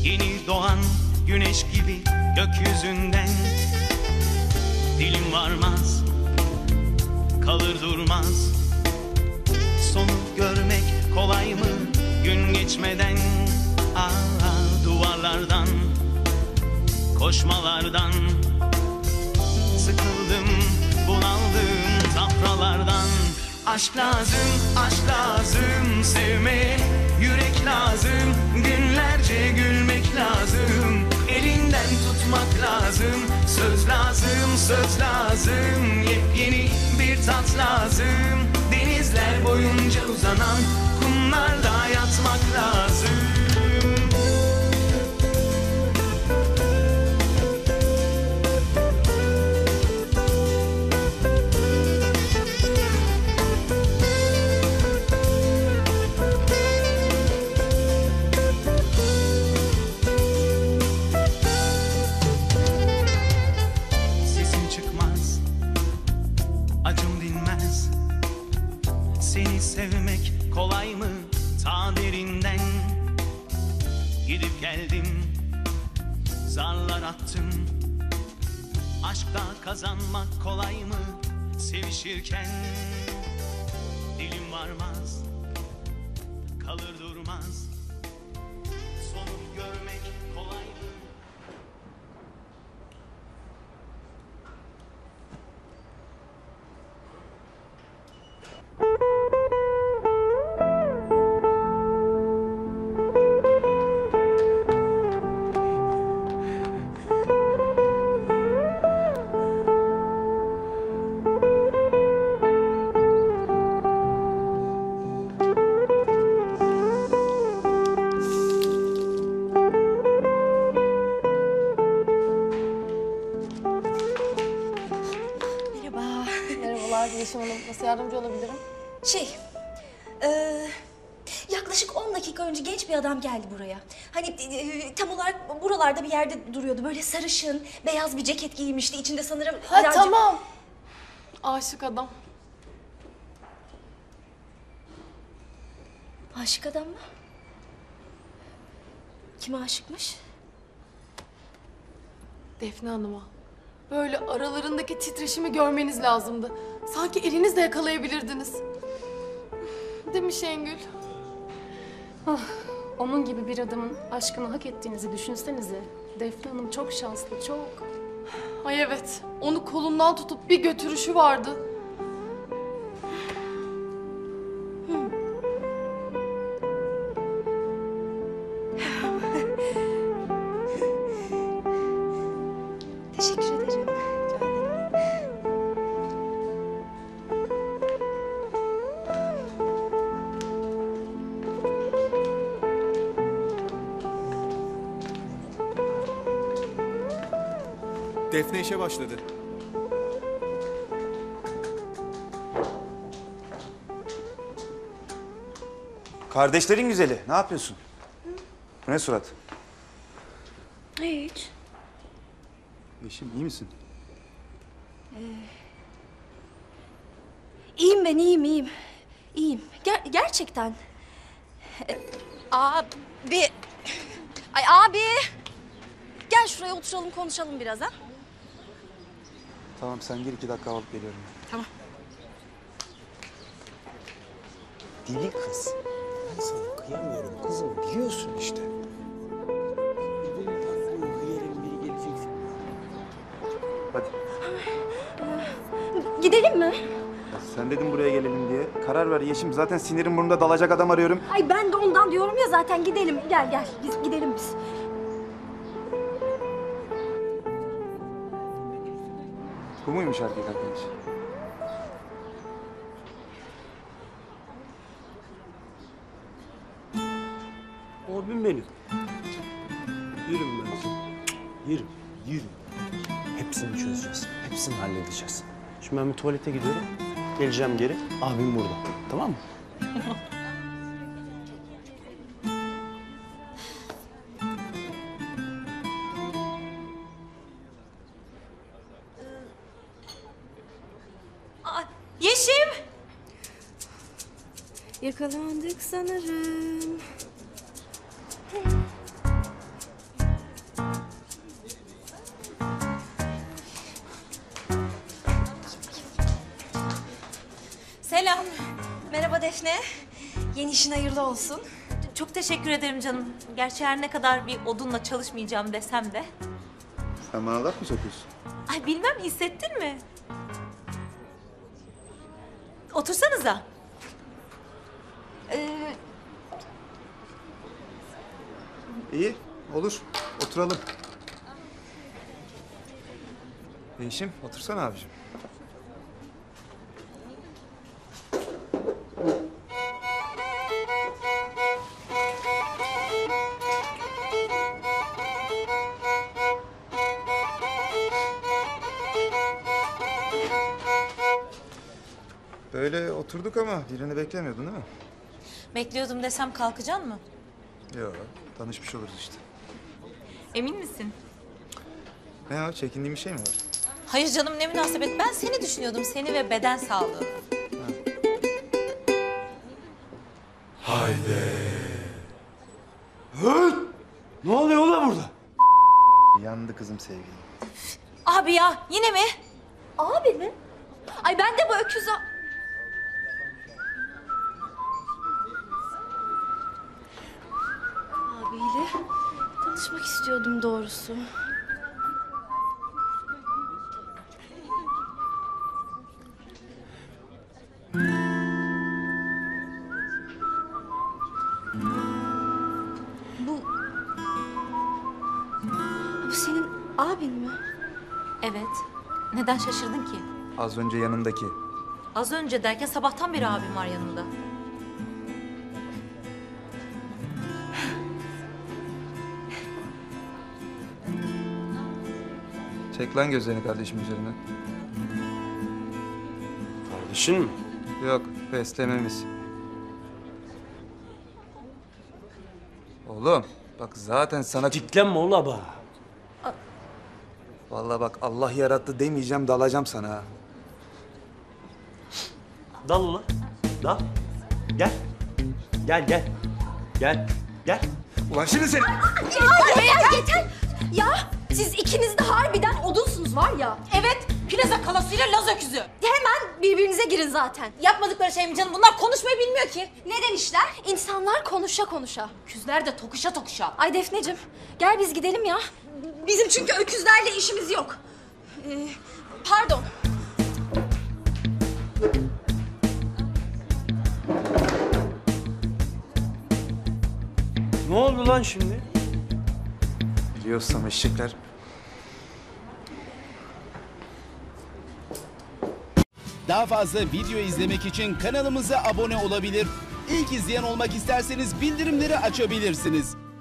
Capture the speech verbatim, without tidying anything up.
Yeni doğan güneş gibi gökyüzünden. Dilim varmaz, kalır durmaz. Sonu görmek kolay mı gün geçmeden? Aa, duvarlardan, koşmalardan sıkıldım, bunaldım safralardan. Aşk lazım, aşk lazım sevmeye, yürek lazım, günlerce gülmek lazım, elinden tutmak lazım, söz lazım, söz lazım, yepyeni bir tat lazım, denizler boyunca uzanan kumlarda yatmak lazım. Sevmek kolay mı ta derinden? Gidip geldim, zarlar attım. Aşkta kazanmak kolay mı sevişirken? Dilim varmaz, kalır durmaz. Sonu görmek kolay mı? Yeşim Hanım, nasıl yardımcı olabilirim? Şey, e, yaklaşık on dakika önce genç bir adam geldi buraya. Hani e, tam olarak buralarda bir yerde duruyordu. Böyle sarışın, beyaz bir ceket giymişti. İçinde sanırım... Ha birazcık... tamam. Aşık adam. Aşık adam mı? Kime aşıkmış? Defne Hanım'a. Böyle aralarındaki titreşimi görmeniz lazımdı. Sanki elinizle yakalayabilirdiniz. Değil mi Şengül? Ah, onun gibi bir adamın aşkını hak ettiğinizi düşünsenize. Defne Hanım çok şanslı, çok. Ay evet, onu kolundan tutup bir götürüşü vardı. Teşekkür ederim. Defne işe başladı. Kardeşlerin güzeli, ne yapıyorsun? Bu ne surat? Hiç. Yeşim, iyi misin? Ee, iyiyim ben, iyiyim, iyiyim. İyiyim. Ger gerçekten. Ee, abi. Ay abi. Gel şuraya oturalım, konuşalım biraz ha. Tamam, sen gir, iki dakika alıp geliyorum. Tamam. Deli kız. Ben sana kıyamıyorum kızım, biliyorsun işte. Biri gelecek. Hadi. Gidelim mi? Ya sen dedin buraya gelelim diye. Karar ver Yeşim, zaten sinirim burnumda, dalacak adam arıyorum. Ay ben de ondan diyorum ya zaten, gidelim. Gel gel, biz gidelim biz. Bu muymuş erkek arkadaş? Abim benim. Yürüm ben sana. Yürü, yürü. Hepsini çözeceğiz. Hepsini halledeceğiz. Şimdi ben bir tuvalete gidiyorum. Geleceğim geri. Abim burada. Tamam mı? Yeşim! Yakalandık sanırım. Merhaba Defne. Yeni işin hayırlı olsun. Çok teşekkür ederim canım. Gerçi her ne kadar bir odunla çalışmayacağım desem de. Sen bana laf mı sokuyorsun? Ay bilmem, hissettin mi? Otursanıza. Ee, İyi, olur. Oturalım. Yeşim, otursana abicim. Böyle oturduk ama birini beklemiyordun değil mi? Bekliyordum desem kalkacaksın mı? Yok, tanışmış oluruz işte. Emin misin? Ne o, çekindiğin bir şey mi var? Hayır canım, ne münasebet. Ben seni düşünüyordum. Seni ve beden sağlığı. Ne oluyor ulan burada? Yandı kızım sevgilim. Abi ya, yine mi? abi mi? Ay ben de bu öküzü... Abiyle tanışmak istiyordum doğrusu. Bu... Bu senin abin mi? Evet. Neden şaşırdın ki? Az önce yanındaki. Az önce derken sabahtan beri abim var yanımda. Çek lan gözlerini kardeşim üzerine. Kardeşin mi? Yok, beslememiz. Oğlum, bak zaten sana... Diklenme ola bak. Vallahi bak Allah yarattı demeyeceğim, dalacağım sana ha. Dal ulan. Dal. Gel. Gel gel. Gel. Gel. Ulan şimdi seni... Ay, yeter, yeter! Ya siz ikiniz de harbiden odunsunuz var ya. Evet, plaza kalasıyla Laz öküzü. Hemen birbirinize girin zaten. Yapmadıkları şey mi canım? Bunlar konuşmayı bilmiyor ki. Neden işler? İnsanlar konuşa konuşa. Öküzler de tokuşa tokuşa. Ay Defneciğim, gel biz gidelim ya. Bizim çünkü öküzlerle işimiz yok. Ee, pardon. Ne oldu lan şimdi? Biliyorsam eşekler... Daha fazla video izlemek için kanalımıza abone olabilir. İlk izleyen olmak isterseniz bildirimleri açabilirsiniz.